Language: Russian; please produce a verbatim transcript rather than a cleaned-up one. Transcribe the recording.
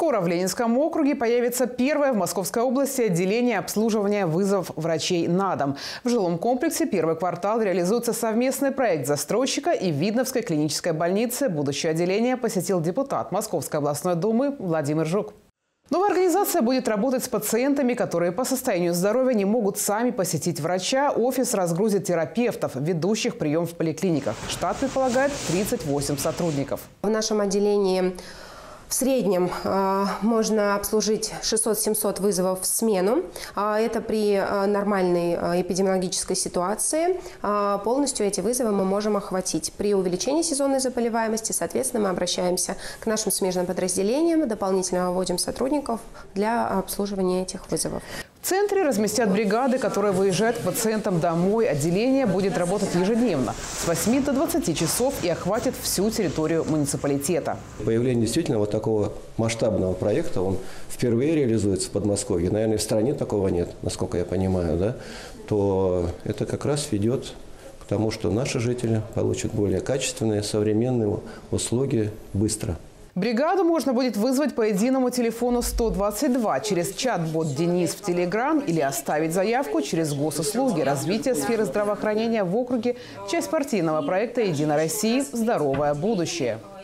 Скоро в Ленинском округе появится первое в Московской области отделение обслуживания вызовов врачей на дом. В жилом комплексе «Первый квартал» реализуется совместный проект застройщика и Видновской клинической больницы. Будущее отделение посетил депутат Московской областной думы Владимир Жук. Новая организация будет работать с пациентами, которые по состоянию здоровья не могут сами посетить врача. Офис разгрузит терапевтов, ведущих прием в поликлиниках. Штат предполагает тридцать восемь сотрудников. В нашем отделении в среднем э, можно обслужить шестьсот-семьсот вызовов в смену. Э, это при э, нормальной э, эпидемиологической ситуации. Э, полностью эти вызовы мы можем охватить. При увеличении сезонной заболеваемости, соответственно, мы обращаемся к нашим смежным подразделениям, дополнительно выводим сотрудников для обслуживания этих вызовов. В центре разместят бригады, которые выезжают к пациентам домой. Отделение будет работать ежедневно с восьми до двадцати часов и охватит всю территорию муниципалитета. Появление действительно вот такого масштабного проекта, он впервые реализуется в Подмосковье, наверное, в стране такого нет, насколько я понимаю, да, то это как раз ведет к тому, что наши жители получат более качественные, современные услуги быстро. Бригаду можно будет вызвать по единому телефону сто двадцать два через чат-бот «Денис» в Телеграм или оставить заявку через госуслуги. Развитие сферы здравоохранения в округе – часть партийного проекта «Единой России. Здоровое будущее».